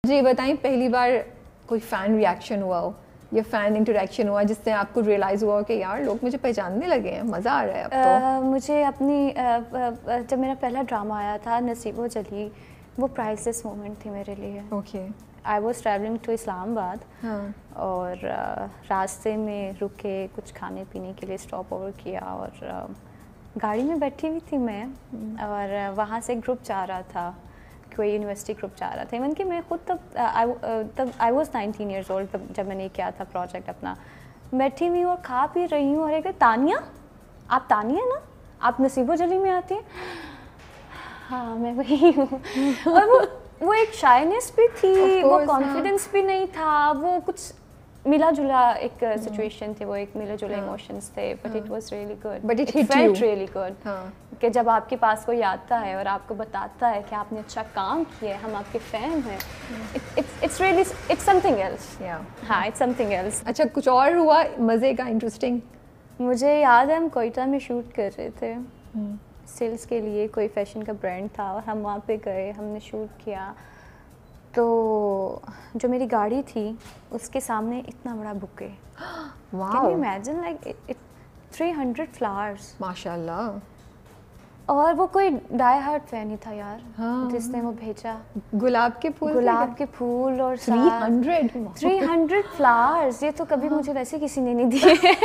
जी बताएं, पहली बार कोई फ़ैन रिएक्शन हुआ हो या फ़ैन इंटरेक्शन हुआ जिससे आपको रियलाइज़ हुआ कि यार लोग मुझे पहचानने लगे हैं, मज़ा आ रहा है अब तो? मुझे अपनी जब मेरा पहला ड्रामा आया था नसीबो जली, वो प्राइसलेस मोमेंट थी मेरे लिए। Okay. I was travelling to Islamabad. हाँ। और रास्ते में रुके, कुछ खाने पीने के लिए स्टॉप ओवर किया और गाड़ी में बैठी हुई थी मैं और वहाँ से ग्रुप जा रहा था, कोई यूनिवर्सिटी ग्रुप जा रहा था। इवन कि मैं खुद तब आई वॉज 19 ईयर्स ओल्ड तब जब मैंने किया था प्रोजेक्ट अपना। बैठी हुई हूँ और खा पी रही हूँ और एक तानिया, आप तानिया ना, आप नसीबो जली में आती हैं? हाँ मैं वही हूँ। और वो एक शाइनेस भी थी, वो कॉन्फिडेंस भी नहीं था, वो कुछ मिला जुला एक सिचुएशन थी, वो एक मिला जुला इमोशंस थे, but it was really good, but it felt really good कि जब आपके पास कोई आता है और आपको बताता है कि आपने अच्छा काम किया है, हम आपके फैन हैं, it's really it's something else. हाँ, इट्स समथिंग एल्स। अच्छा, कुछ और हुआ मज़े का, इंटरेस्टिंग? मुझे याद है हम कोयटा में शूट कर रहे थे सेल्स के लिए, कोई फैशन का ब्रांड था और हम वहाँ पे गए, हमने शूट किया। तो जो मेरी गाड़ी थी उसके सामने इतना बड़ा bouquet, can you imagine, like 300 flowers, माशाल्लाह। और वो कोई डाई हार्ट फैन ही था यार। हाँ। जिसने वो भेजा गुलाब के फूल और 300 फ्लावर्स, ये तो कभी मुझे वैसे किसी ने नहीं दिए।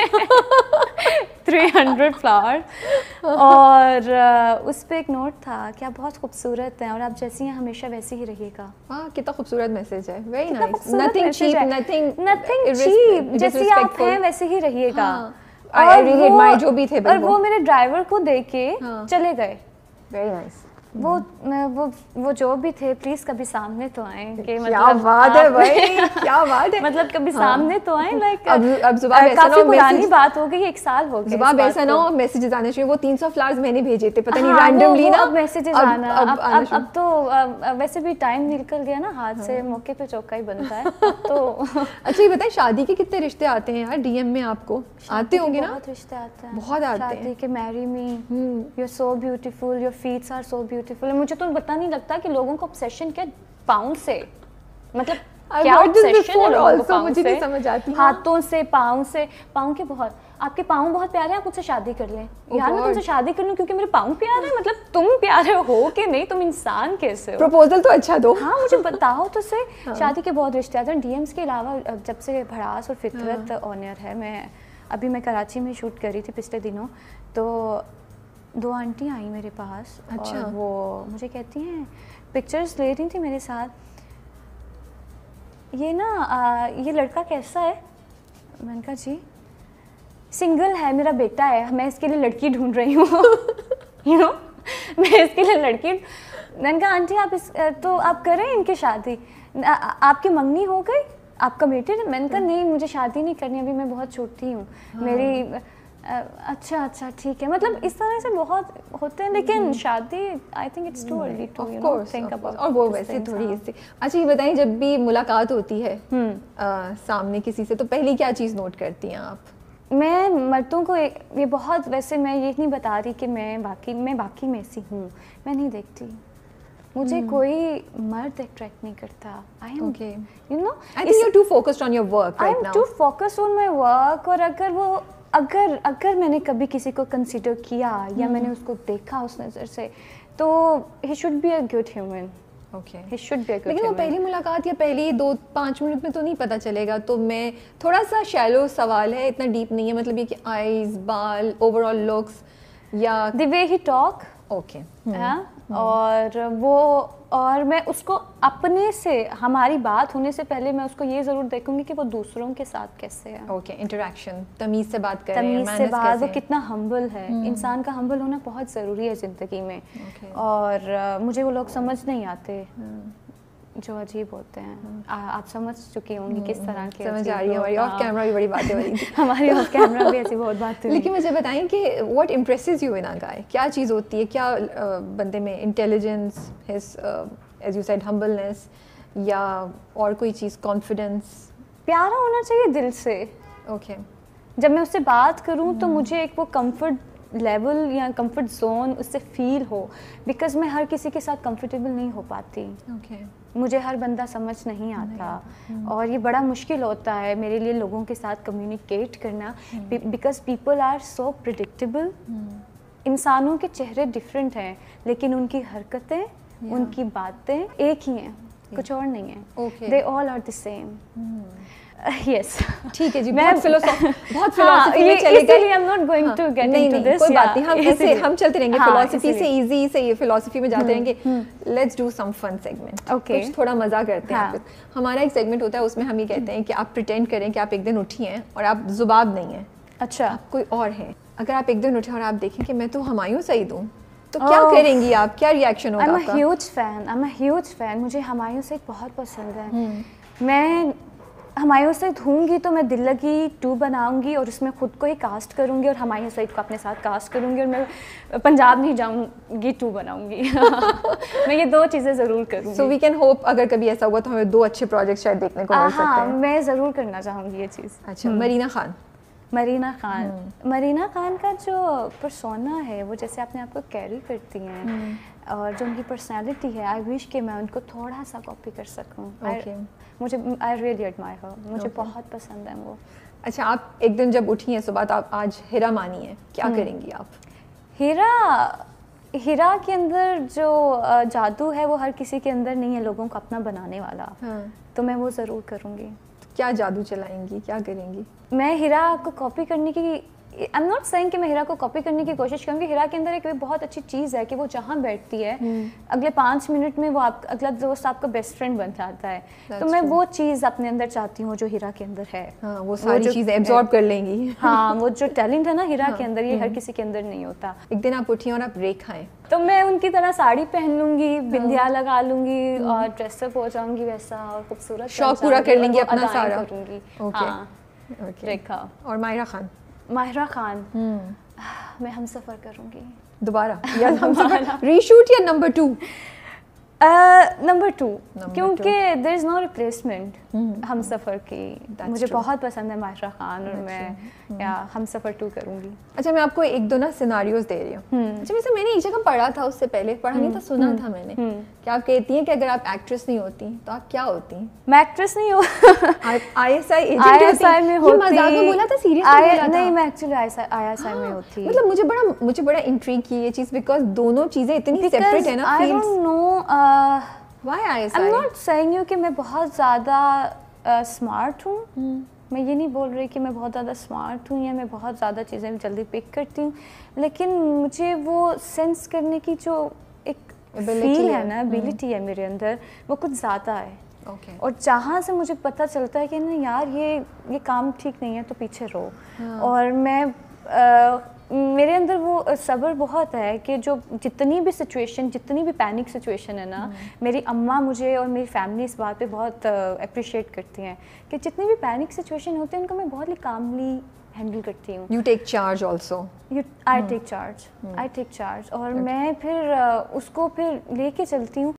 300 फ्लावर्स और उस पे एक नोट था कि आप बहुत खूबसूरत हैं और आप जैसी हैं हमेशा वैसे ही रहिएगा। हाँ, कितना खूबसूरत मैसेज है, वेरी नाइस। नथिंग चीप, जैसी आप हैं वैसे ही रहिएगा। I really admire जो भी थे, और वो मेरे ड्राइवर को देके चले गए। Very nice. वो जो भी थे, प्लीज कभी सामने तो आए कि क्या बात है भाई, क्या बात है। मतलब कभी सामने तो आए, लाइक अब जुबाब ऐसा काफी पुरानी बात हो गई, 1 साल हो गया। जुबाब ऐसा ना हो मैसेजेस आने चाहिए, वो 300 फ्लावर्स मैंने भेजे थे, पता नहीं रैंडमली ना। अब मैसेजेस आना, अब तो वैसे भी टाइम निकल गया ना हाथ से, मौके पे चौका ही बनता है तो। अच्छा ये बताएं, शादी के कितने रिश्ते आते हैं यार डीएम में आपको? आते होंगे ना? बहुत रिश्ते आते हैं, बहुत आते हैं। शादी के marry me, you are so beautiful, your feets are so beautiful. मुझे तो पता नहीं लगता कि लोगों को ऑब्सेशन क्या पाँव से, मतलब क्या ऑब्सेशन है लोगों को पाँव से, नहीं समझ आती। हाथों से, पाँव के बहुत, आपके पाँव बहुत प्यारे हैं, आप मुझसे शादी कर लें। यार मैं तुमसे शादी कर लूं क्योंकि मेरे पाँव प्यारे हैं? मतलब तुम प्यारे हो कि नहीं, तुम इंसान कैसे हो? प्रपोजल तो अच्छा दो। हाँ मुझे बताओ तो सही। शादी के बहुत रिश्ते आते हैं डीएम्स के अलावा। जब से भड़ास और फितरत ऑनर है, मैं कराची में शूट कर रही थी पिछले दिनों, तो 2 आंटी आई मेरे पास। अच्छा। और वो मुझे कहती हैं, पिक्चर्स ले रही थी मेरे साथ, ये ना ये लड़का कैसा है? मैंने कहा जी सिंगल है, मेरा बेटा है, मैं इसके लिए लड़की ढूंढ रही हूँ। यू नो, मैं इसके लिए लड़की। मैंने कहा आंटी तो आप करें इनकी शादी, आपकी मंगनी हो गई, आपका बेटे? मैंने कहा नहीं, मुझे शादी नहीं करनी अभी, मैं बहुत छोटी हूँ। मेरी अच्छा ठीक है। मतलब इस तरह से बहुत होते हैं, लेकिन शादी I think it's too early to think about. और वो वैसे थोड़ी इससे। अच्छा ये बताइए, जब भी मुलाकात होती है सामने किसी से, तो पहली क्या चीज़ नोट करती हैं आप? मैं मर्दों को ये बहुत, वैसे मैं ये नहीं बता रही कि मैं बाकी में ऐसी हूँ, मैं नहीं देखती, मुझे कोई मर्द अट्रैक्ट नहीं करता। I am you know, I think you are too focused on your work right now. I am too focused on my work. और अगर मैंने कभी किसी को कंसीडर किया या मैंने उसको देखा उस नज़र से, तो he should be a good human. He should be a good लेकिन वो पहली मुलाकात या पहली 2-5 मिनट में तो नहीं पता चलेगा। तो मैं थोड़ा सा शैलो सवाल है, इतना डीप नहीं है, मतलब ये कि आईज, बाल, ओवरऑल लुक्स या the way he talk. Okay. और मैं उसको अपने से, हमारी बात होने से पहले मैं उसको ये ज़रूर देखूंगी कि वो दूसरों के साथ कैसे है। ओके, इंटरेक्शन, तमीज़ से बात कर रहे हैं, तमीज़ से बात, वो कितना हम्बल है। इंसान का हम्बल होना बहुत ज़रूरी है ज़िंदगी में। और मुझे वो लोग समझ नहीं आते जो अजीब होते हैं। आप समझ चुकी होंगी किस तरह के। समझ आ रही है, हमारी ऑफ कैमरा भी बड़ी बातें हो रही थी। हमारी ऑफ कैमरा भी ऐसी बहुत बातें। लेकिन मुझे बताएं कि what impresses you in a guy? क्या चीज़ होती है, क्या बंदे में, intelligence, his age you said humbleness, या और कोई चीज़, कॉन्फिडेंस? प्यारा होना चाहिए दिल से। ओके। जब मैं उससे बात करूं तो मुझे एक वो कंफर्ट लेवल या कंफर्ट जोन उससे फील हो, बिकॉज मैं हर किसी के साथ कंफर्टेबल नहीं हो पाती। मुझे हर बंदा समझ नहीं आता और ये बड़ा मुश्किल होता है मेरे लिए लोगों के साथ कम्युनिकेट करना, because people are so predictable. इंसानों के चेहरे डिफरेंट हैं लेकिन उनकी हरकतें, उनकी बातें एक ही हैं, कुछ और नहीं है। They all are the same. Yes, ठीक है जी, बहुत फिलोसॉफी में चलेगा। इसलिए I am not going to get into this. कोई बात नहीं, हम ऐसे हम चलते रहेंगे, फिलोसॉफी से इजी से ये फिलोसॉफी में जाते रहेंगे। Let's do some fun segment. Okay, कुछ थोड़ा मजा करते हैं। हमारा एक सेगमेंट होता है, उसमें हम ये कहते हैं कि आप प्रिटेंड करें कि आप एक दिन उठी हैं और आप जुबाब नहीं है। अच्छा, आप कोई और है। अगर आप एक दिन उठे और आप देखें कि मैं तो हुमायूं सईद हूँ, तो क्या करेंगी आप? क्या रिएक्शन होगा आपका? I am a huge fan. मुझे हुमायूं सईद बहुत पसंद है। मैं हुमायूं सईद हूँगी तो मैं दिल लगी 2 बनाऊंगी और उसमें खुद को ही कास्ट करूँगी और हुमायूं सईद को अपने साथ कास्ट करूँगी और मैं पंजाब नहीं जाऊँगी, 2 बनाऊँगी। मैं ये 2 चीज़ें ज़रूर करूँगी। सो वी कैन होप अगर कभी ऐसा हुआ तो हमें 2 अच्छे प्रोजेक्ट शायद देखने को मिल सकते हैं। हाँ, मैं ज़रूर करना चाहूँगी ये चीज़। अच्छा, मरीना खान। मरीना खान का जो पर्सोना है वो जैसे अपने आप को कैरी करती हैं और जो उनकी पर्सनालिटी है, आई विश कि मैं उनको थोड़ा सा कॉपी कर सकूं। मुझे आई रियली एडमायर हर, मुझे बहुत पसंद है वो। अच्छा, आप एक दिन जब उठी हैं सुबह तो आप आज हीरा मानी है, क्या करेंगी आप? हीरा के अंदर जो जादू है वो हर किसी के अंदर नहीं है, लोगों को अपना बनाने वाला। तो मैं वो ज़रूर करूँगी। क्या जादू चलाएंगी, क्या करेंगी? मैं हीरा को कॉपी करने की, आई एम नॉट सेइंग कि मैं हीरा को कॉपी करने की कोशिश करूँगी। हीरा के अंदर एक बहुत अच्छी चीज़ है कि वो जहाँ बैठती है अगले 5 मिनट में वो अगला दोस्त आपका बेस्ट फ्रेंड बन जाता है। तो मैं वो चीज़ अपने अंदर चाहती हूँ जो हीरा के अंदर है। हाँ, वो सारी चीज़ें एब्जॉर्ब कर लेंगी। हाँ, वो जो टैलेंट है ना हीरा के अंदर, ये हर किसी के अंदर नहीं होता। एक दिन आप उठी और आप रेखा हैं, तो मैं उनकी तरह साड़ी पहन लूंगी, बिंदिया लगा लूंगी और ड्रेसअप हो जाऊंगी वैसा खूबसूरत, शौक पूरा कर लेंगी अपना सारा। करूंगी। ओके। रेखा। और माहिरा खान मैं हमसफर करूंगी दोबारा, या हमसफर रीशूट या नंबर 2? नंबर 2, क्योंकि there is no replacement Humsafar की। मुझे बहुत पसंद है माहिरा खान और मैं हमसफर 2 करूंगी। अच्छा, मैं आपको 1-2 ना सिनारियोज दे रही हूँ। अच्छा, वैसे मैंने एक जगह पढ़ा था, उससे पहले पढ़ा नहीं था, सुना था मैंने कि आप कहती हैं कि अगर आप एक्ट्रेस नहीं होती तो आप क्या होती? मैं एक्ट्रेस नहीं हूँ, ISI एजेंट में होती। मजाक में बोला था, सीरियसली नहीं, मैं एक्चुअली ISI में होती। मतलब मुझे बड़ा इंट्रिग की ये चीज, बिकॉज दोनों चीजें इतनी सेपरेट है ना। I don't know why ISI। I am not saying you कि मैं बहुत ज़्यादा स्मार्ट हूँ। मैं ये नहीं बोल रही कि मैं बहुत ज़्यादा स्मार्ट हूँ या मैं बहुत ज़्यादा चीज़ें जल्दी पिक करती हूँ, लेकिन मुझे वो सेंस करने की जो एक फील है ना, एबिलिटी है मेरे अंदर, वो कुछ ज़्यादा है। और जहाँ से मुझे पता चलता है कि ना यार ये काम ठीक नहीं है तो पीछे रहो। और मैं मेरे अंदर वो सब्र बहुत है कि जो जितनी भी सिचुएशन, जितनी भी पैनिक सिचुएशन है ना, मेरी अम्मा मुझे और मेरी फैमिली इस बात पे बहुत अप्रिशिएट करती हैं कि जितनी भी पैनिक सिचुएशन होती है उनको मैं बहुत ही कामली हैंडल करती हूँ। You take charge also. I take charge और मैं फिर उसको फिर लेके चलती हूँ।